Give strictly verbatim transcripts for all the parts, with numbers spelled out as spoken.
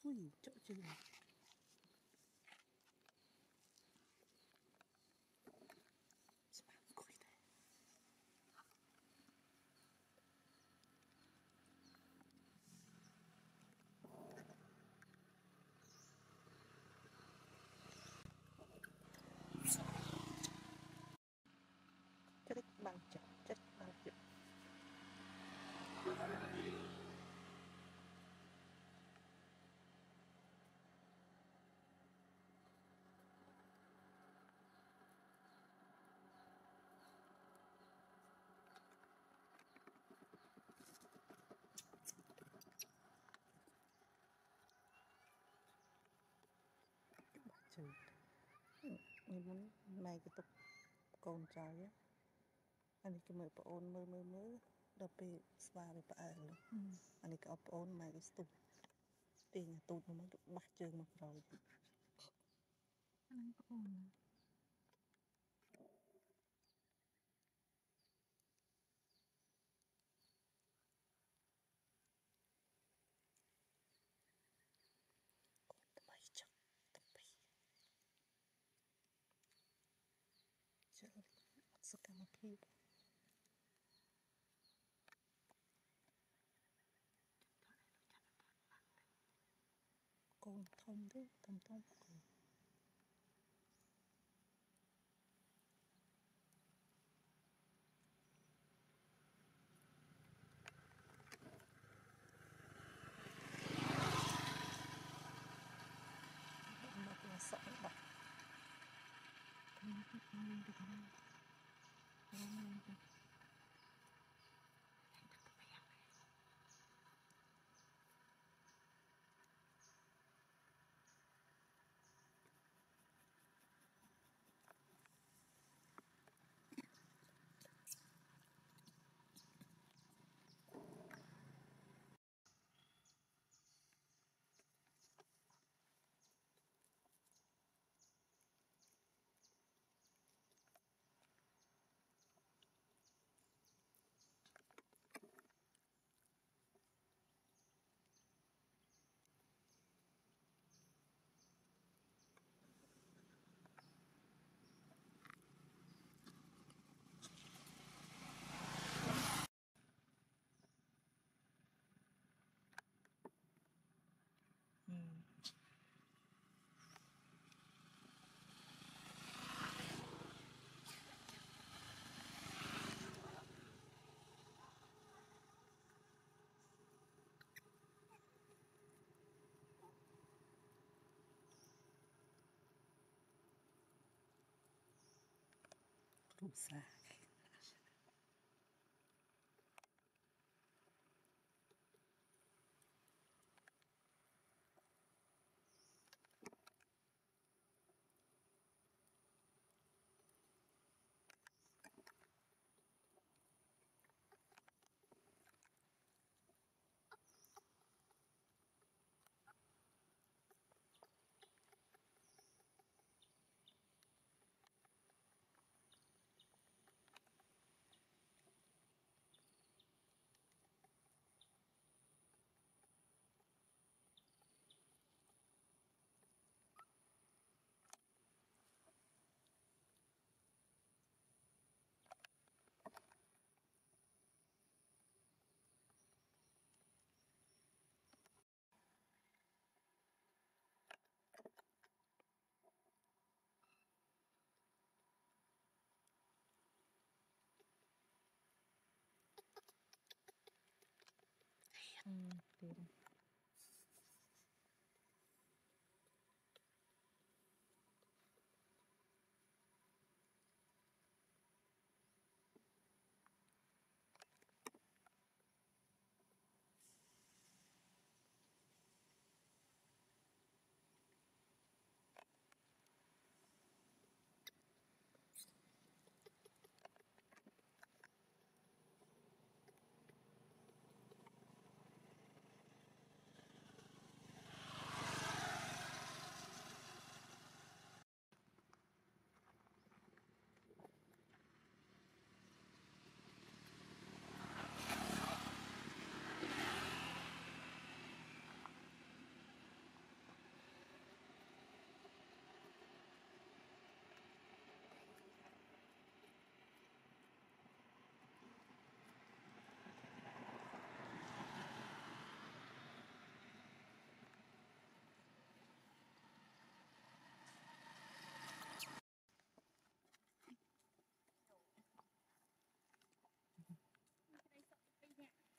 Ui, chỗ chưa chết bằng chậm chết bằng chậm trừ mình muốn mày cái tục con trai á anh ấy cái mơ bà ôn mơ mơ mơ đập bê sva bê bà ơn anh ấy cái ốp ôn mày cái tục tiền tụt nó mới được bắt chân một rồi anh có ổn mày chắc tập bì chờ sự cảm ơn khi con thông thế thông thông con mà con sợ bạc không có ổn được không ổn được đủ xa ừ tiền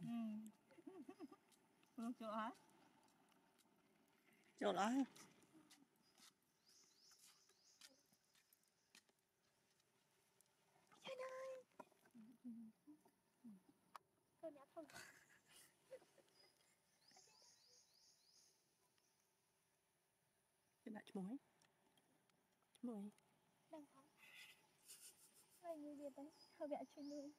Không chỗ hả? Chỗ đó. Trời ơi. Tôi đã không. Cái đại muối. Muối. Đang không. Hơi như gì đấy. Hơi vẽ chơi nuôi.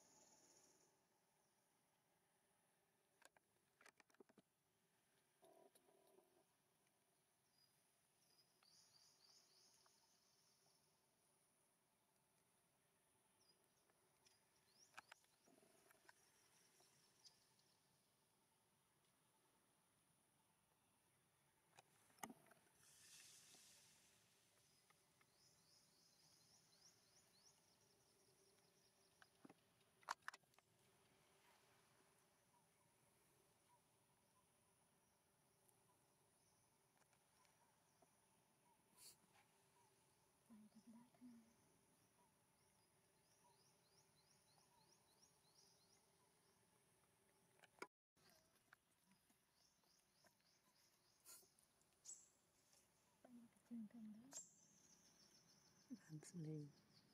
Trường thân đấy. Làm gì?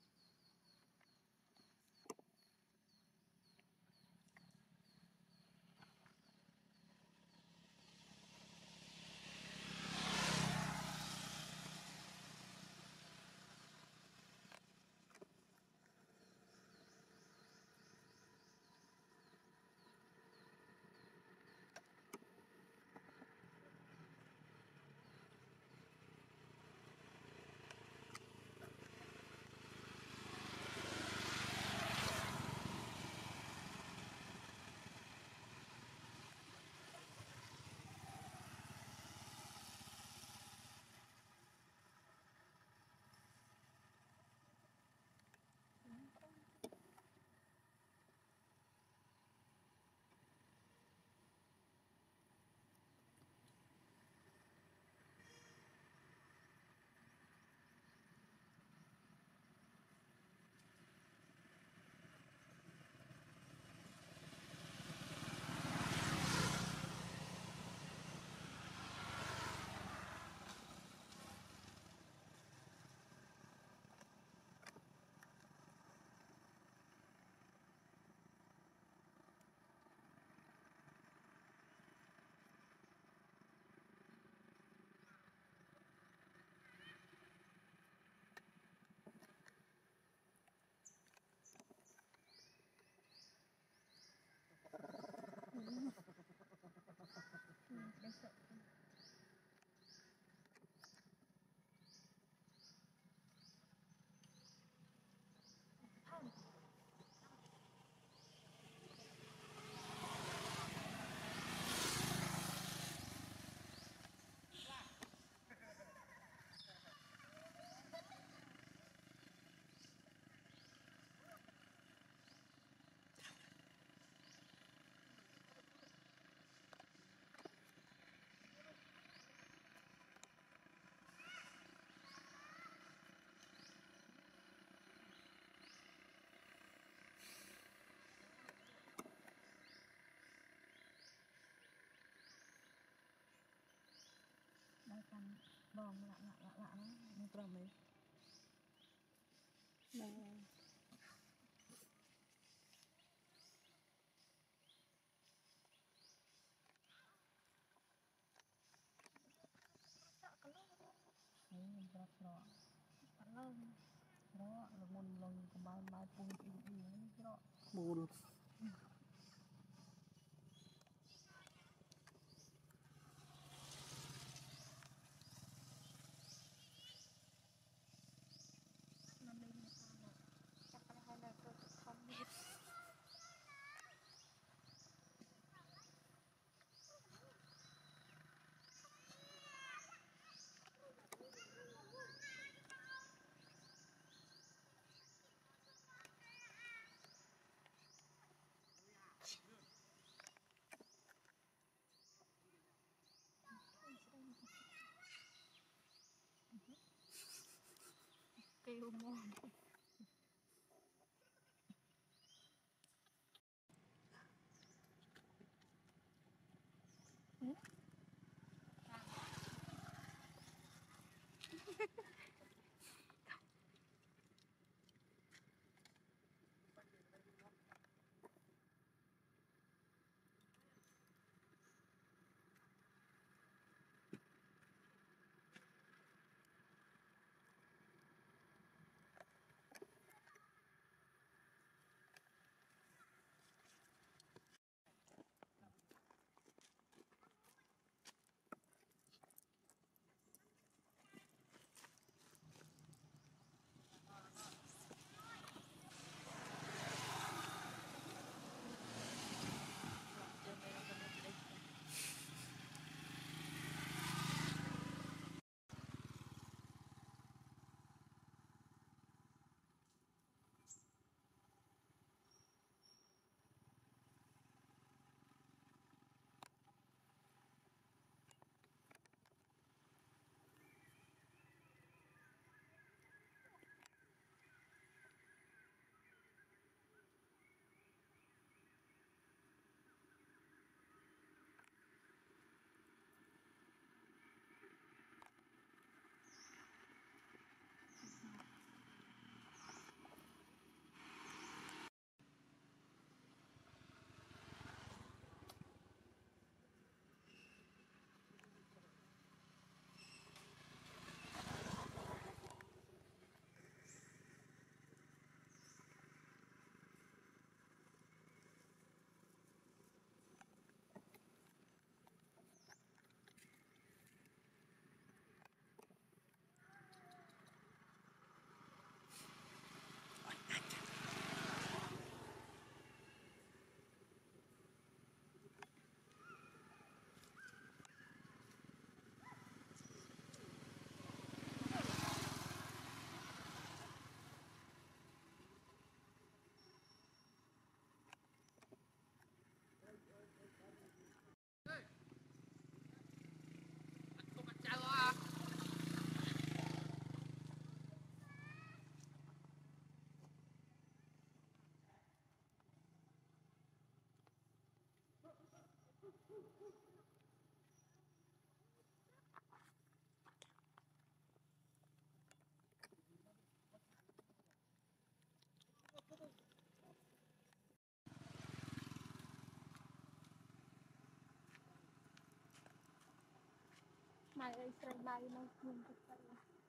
Đang sợ. Đang cầm bom lạ lạ lạ lạ đó. Nó trầm ấy. Nó Sợ cái lúc Đấy, mình ra rõ. bắt lâu. Đó, là một lần của bài bài phun ý ý ý rõ. buồn. Nó lên một con này. Chắc là hai là tôi không biết. Kêu mồm. Mai ơi sợi bay nó không có sợi.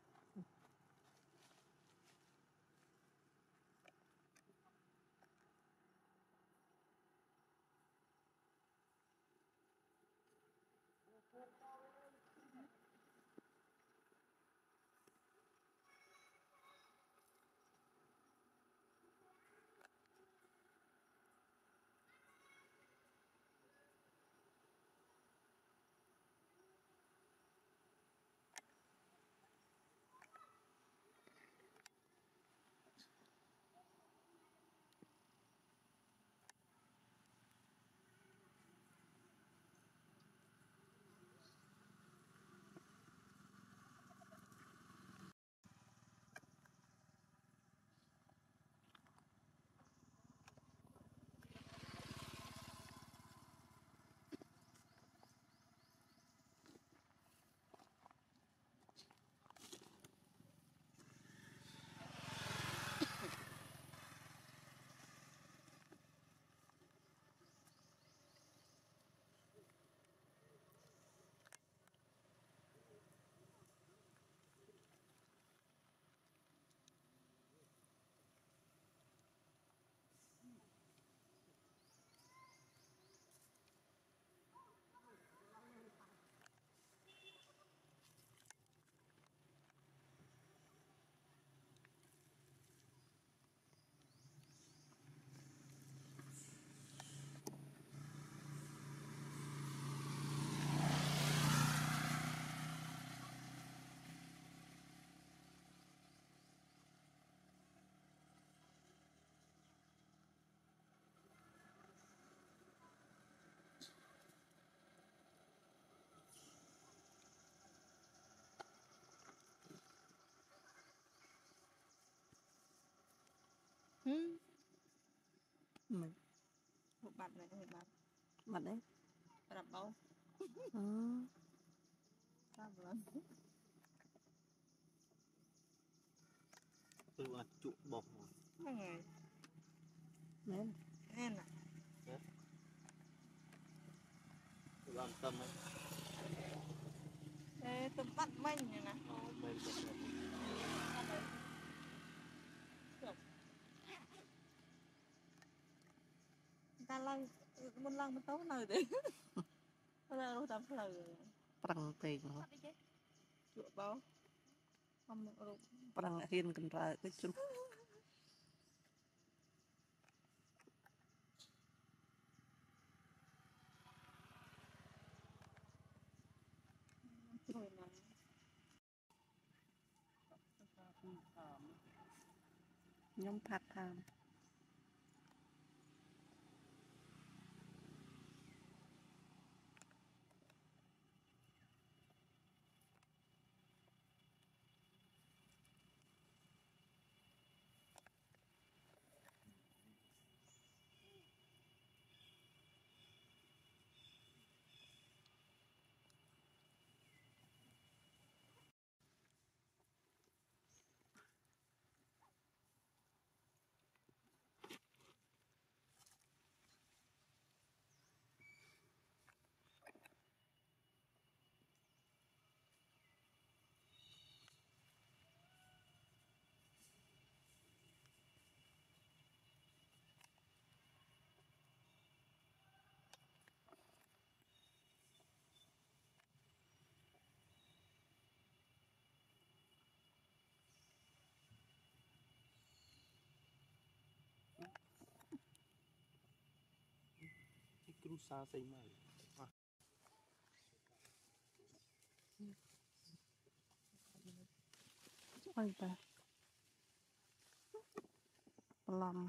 Ừ. Mình Một bạn này một bạn. mặt đấy. Đập bao. Ừ. Sao vậy? Tôi là trụ bọc rồi. Mấy ngày. Nên Em à. Tôi làm tâm ấy. Ê, tôi bắt mình này nè. Ờ, mình bật rồi. Bắt đấy. Được. Ta lăng, mình lăng mình tấu nơi đi. Nó ra đâu tắm lời. prang teng hả? Bắt đi chứ. Chụa bao. Không được rồi. Prang hiên cần ra cái chút. Rồi nè. Nhóm phát tham. Cái cruza xây mà. Ôi ta. Plum.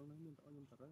trong đấy mình tao nhung thật đấy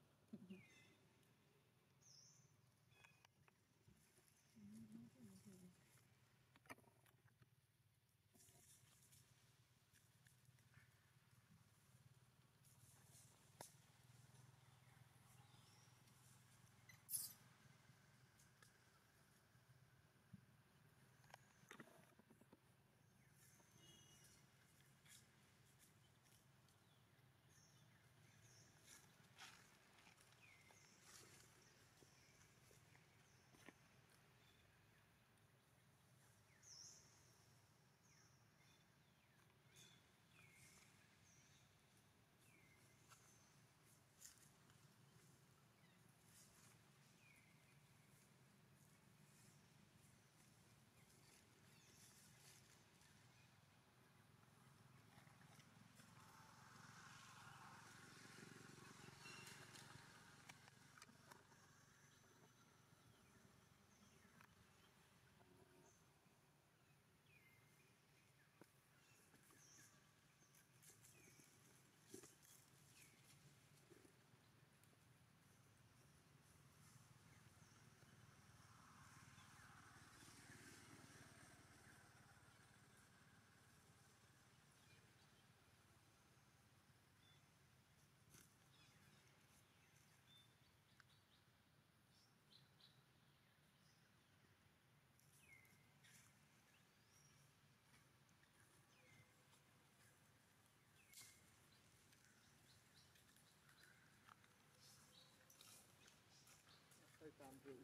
tới tam rượu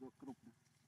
được cục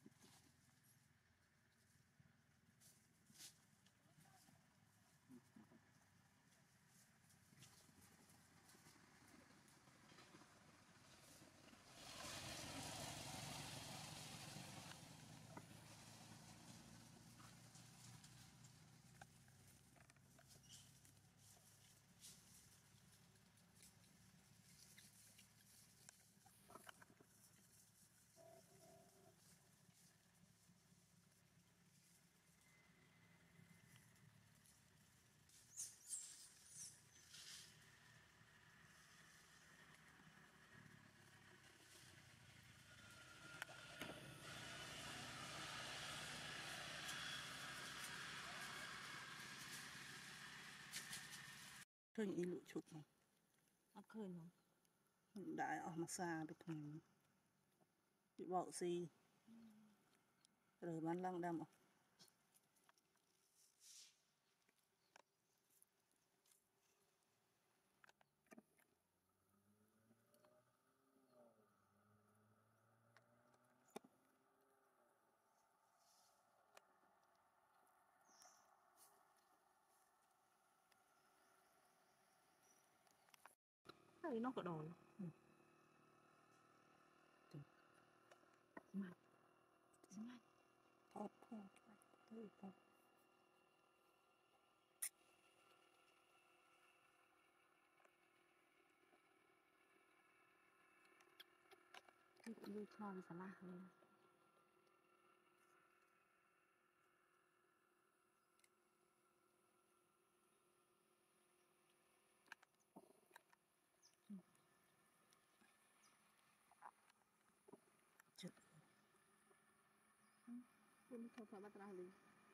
khơi ý lụa chụp này nó khơi nó đã ở mà xa được thùng bị bỏ xì rồi bán lăng đâm à thấy nó có đồi mà mà thoát thoát thoát thoát cái đuôi tròn xả la lên chật pun thôi thôi bắt đầu đi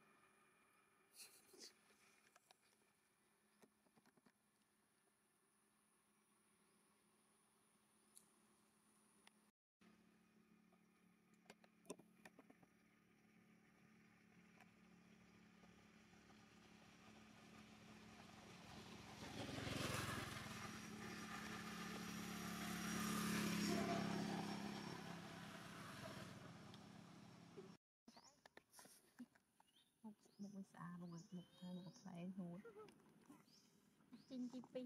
một một cái xa một cái một cái một cái hút chín chi pi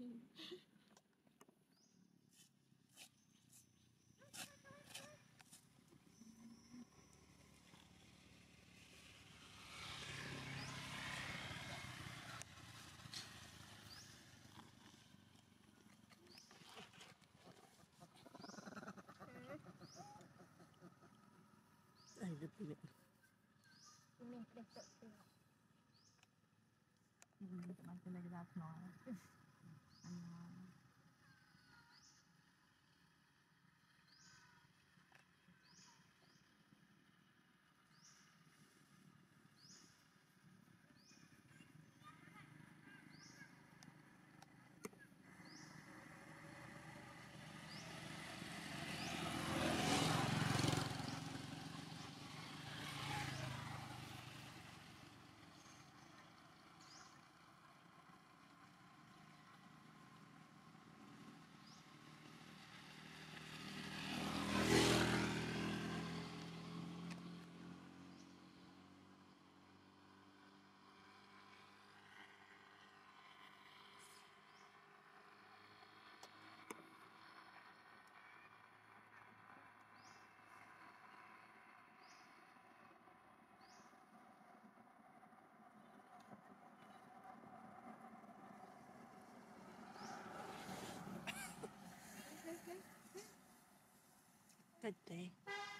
đây được cái việc mình để tự tự mình sẽ mang cái này ra nó ăn cách đấy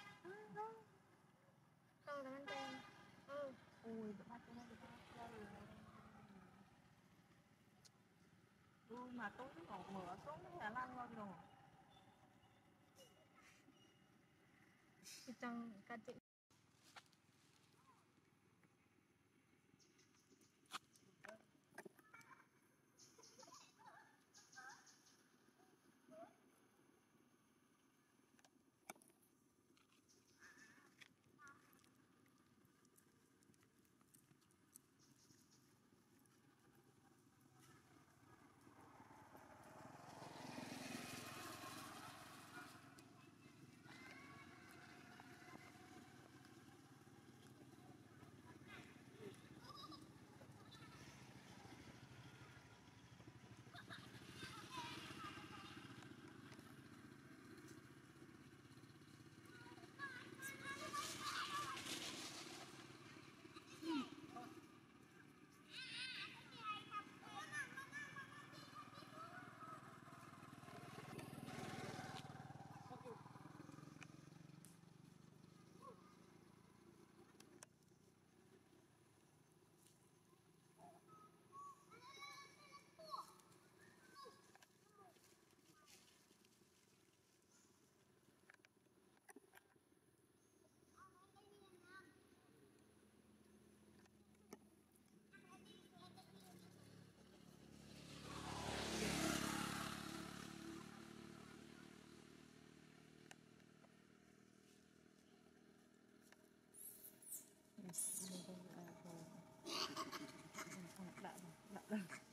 không là anh tên ừ ôi bắt cái này ừ mà tôi cũng còn mở xuống là lăn luôn rồi trong cái chị Mình không ai thôi. Mình không đã đã đã